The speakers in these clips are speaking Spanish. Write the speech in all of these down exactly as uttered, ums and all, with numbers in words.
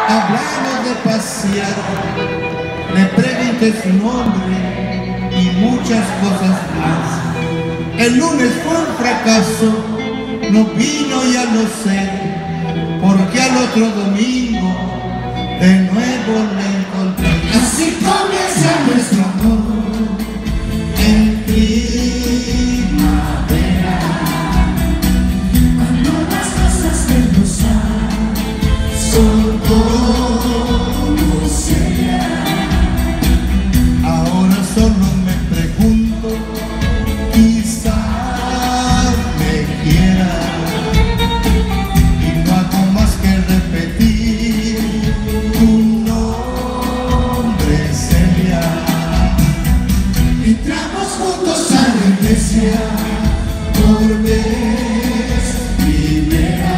Hablamos de pasear, le pregunté su nombre y muchas cosas más. El lunes fue un fracaso, no vino, ya lo sé, porque al otro domingo de nuevo le encontré. Así comienza nuestro amor en primavera, Cuando las cosas del rosal son como serán. ahora solo me pregunto, quizás me quiera, y no hago más que repetir tu nombre sería. Entramos juntos a la iglesia por vez primera,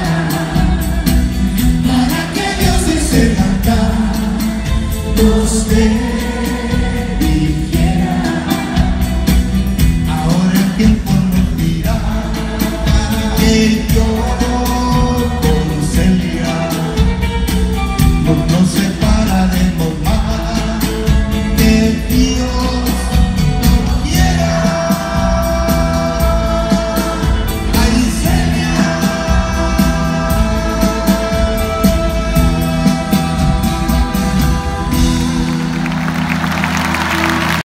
para que Dios desde el altar nos bendijera. Ahora el tiempo